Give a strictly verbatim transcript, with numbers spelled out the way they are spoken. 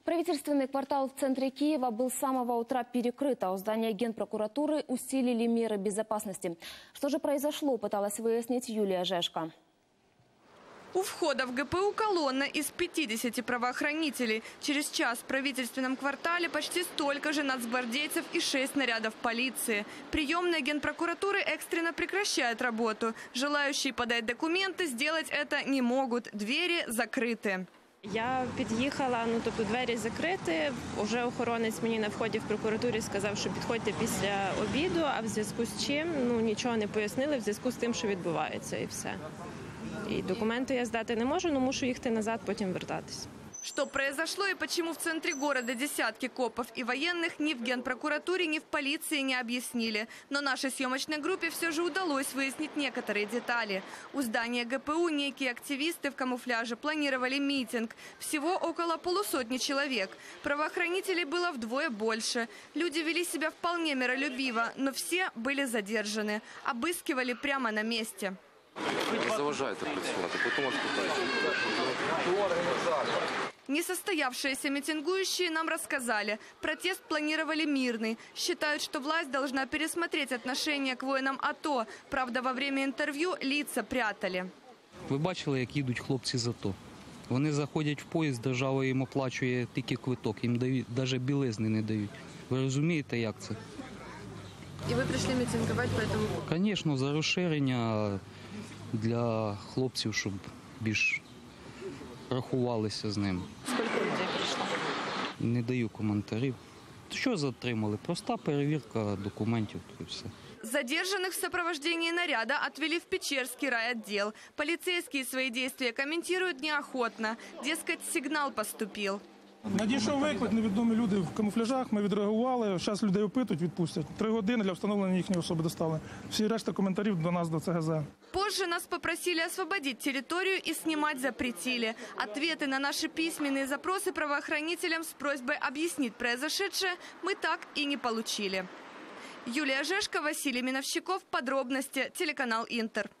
Правительственный квартал в центре Киева был с самого утра перекрыт, а у здания Генпрокуратуры усилили меры безопасности. Что же произошло, пыталась выяснить Юлия Жешко. У входа в ГПУ колонна из пятидесяти правоохранителей. Через час в правительственном квартале почти столько же нацгвардейцев и шесть нарядов полиции. Приемная Генпрокуратуры экстренно прекращает работу. Желающие подать документы сделать это не могут. Двери закрыты. Я під'їхала, ну тобто двері закриті, уже охоронець мені на вході в прокуратурі сказав, що підходьте після обіду, а в зв'язку з чим, ну нічого не пояснили, в зв'язку з тим, що відбувається і все. І документи я здати не можу, але мушу їхати назад, потім вертатись. Что произошло и почему в центре города десятки копов и военных ни в Генпрокуратуре, ни в полиции не объяснили. Но нашей съемочной группе все же удалось выяснить некоторые детали. У здания ГПУ некие активисты в камуфляже планировали митинг. Всего около полусотни человек. Правоохранителей было вдвое больше. Люди вели себя вполне миролюбиво, но все были задержаны. Обыскивали прямо на месте. Не заважайте працювати, потім Несостоявшиеся митингующие нам рассказали, протест планировали мирный. Считают, что власть должна пересмотреть отношение к воинам АТО. Правда, во время интервью лица прятали. Ви бачили, як їдуть хлопці з АТО? Вони заходять в поїзд, держава їм оплачує тільки квиток, їм дають, навіть білизни не дають. Ви розумієте, як це? І ви прийшли мітингувати по цьому? Звісно, за розширення для хлопців, щоб більш рахувалися з ним. Скільки людей прийшло? Не даю коментарів. Що затримали? Проста перевірка документів і все. Задержанных в сопровождении наряда отвели в Печерский райотдел. Полицейские свои действия комментируют неохотно. Дескать, сигнал поступил. Надійшов виклик, невідомі люди в камуфляжах, ми відреагували, зараз людей опитують, відпустять. Три години для встановлення їхньої особи достали. Всі решта коментарів до нас, до ЦГЗ. Позже нас попросили освободить территорию и снимать запретили. Ответы на наши письменные запросы правоохранителям с просьбой объяснить произошедшее мы так и не получили. Юлия Жешко, Василий Миновщиков. Подробности. Телеканал Интер.